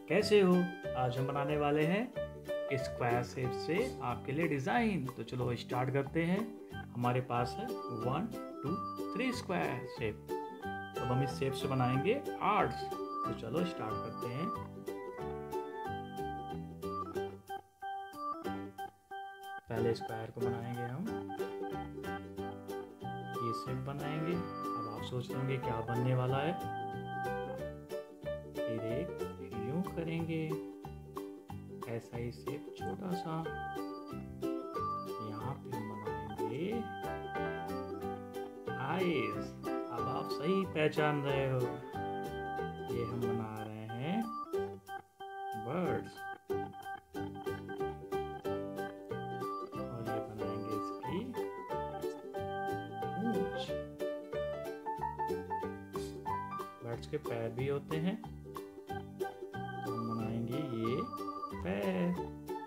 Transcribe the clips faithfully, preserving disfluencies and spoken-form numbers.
कैसे हो? आज हम बनाने वाले हैं स्क्वायर शेप से आपके लिए डिज़ाइन। तो चलो स्टार्ट करते हैं। हमारे पास है one two three square shape. अब हम इस शेप से बनाएंगे आर्ट्स। तो चलो स्टार्ट करते हैं। पहले स्क्वायर को बनाएंगे हम, ये शेप बनाएंगे। अब आप सोच रहे होंगे क्या बनने वाला है। फिर एक यूं करेंगे, ऐसा ही शेप छोटा सा। यहाँ पे हम बनाएंगे आईज। अब आप सही पहचान रहे हो, ये हम बना रहे हैं बर्ड्स। और ये बनाएंगे इसकी पूंछ। बर्ड्स के पैर भी होते हैं, तो हम बनाएंगे ये पैर।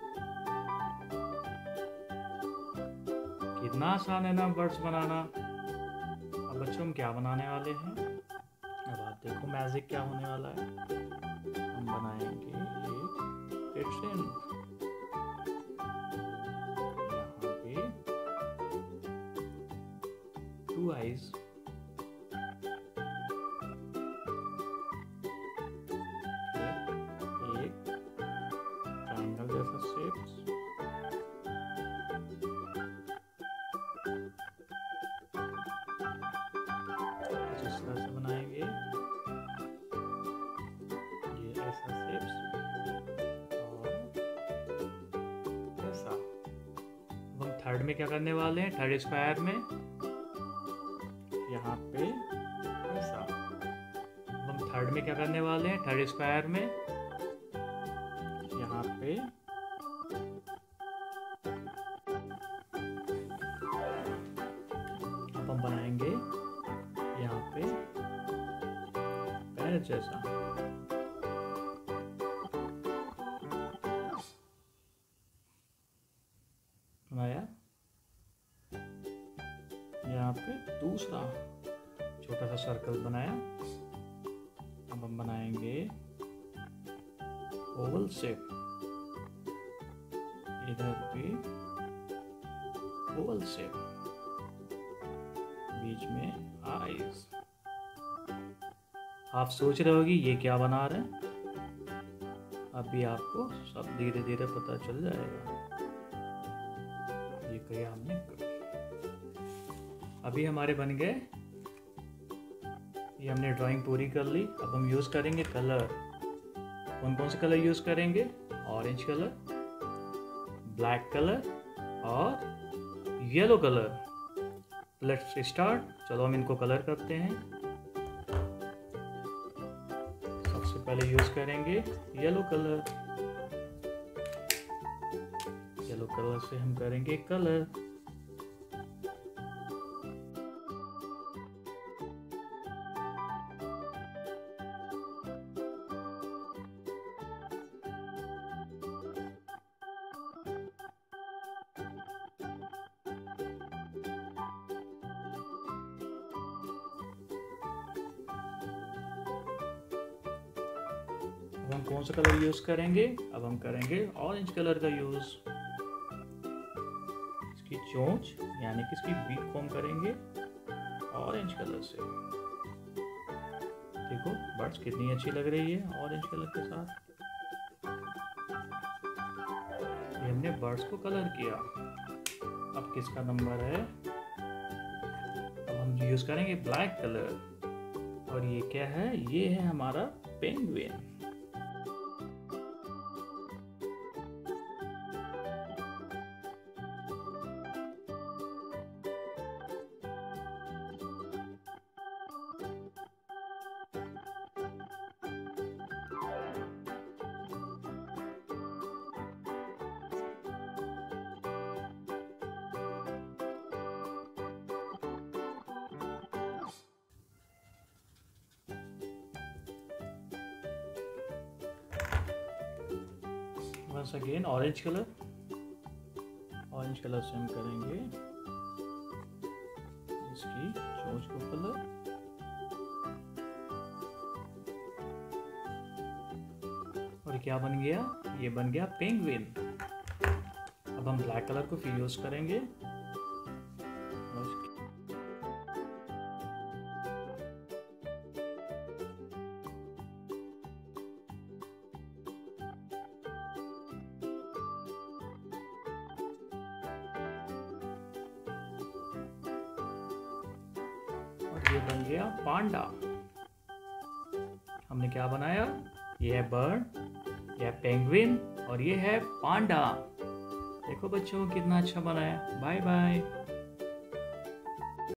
कितना आसान है ना बर्ड्स बनाना। अब बच्चों हम क्या बनाने वाले हैं, अब आप देखो मैजिक क्या होने वाला है। हम बनाएंगे एक ट्रेन। यहाँ पे टू आईज, एक ट्रायंगल जैसा शेप्स, इस तरह से बनाएंगे ये ऐसा शेप्स और ऐसा। अब हम थर्ड में क्या करने वाले हैं, थर्ड स्क्वायर में यहाँ पे ऐसा। अब हम थर्ड में क्या करने वाले हैं, थर्ड स्क्वायर में यहाँ पे अब हम बनाएंगे यहाँ पे पैर जैसा। बनाया। यहाँ पे दूसरा छोटा सा सर्कल बनाया। अब हम बनाएंगे ओवल शेप। इधर पे ओवल शेप, बीच में आईज। आप सोच रहे होगी ये क्या बना रहे हैं। अभी आपको सब धीरे धीरे पता चल जाएगा ये क्या हमने। अभी हमारे बन गए, ये हमने ड्राइंग पूरी कर ली। अब हम यूज करेंगे कलर। कौन कौन से कलर यूज करेंगे, ऑरेंज कलर, ब्लैक कलर और येलो कलर। Let's start. चलो हम इनको कलर करते हैं। सबसे पहले यूज करेंगे येलो कलर। येलो कलर से हम करेंगे कलर। अब हम कौन सा कलर यूज करेंगे, अब हम करेंगे ऑरेंज कलर का यूज। इसकी चोंच यानी कि इसकी बीक को हम करेंगे ऑरेंज कलर से। देखो बर्ड्स कितनी अच्छी लग रही है ऑरेंज कलर के साथ। ये हमने बर्ड्स को कलर किया। अब किसका नंबर है, अब हम यूज करेंगे ब्लैक कलर। और ये क्या है, ये है हमारा penguin. once again orange colour. Orange colour से हम करेंगे इसकी चोंच को कलर। और क्या बन गया? ये बन गया पेंगुइन। अब हम ब्लैक कलर को फिर यूज करेंगे। और ये बन गया पांडा। हमने क्या बनाया? ये है बर्ड, ये है पेंगुइन और ये है पांडा। देखो बच्चों कितना अच्छा बनाया। Bye bye.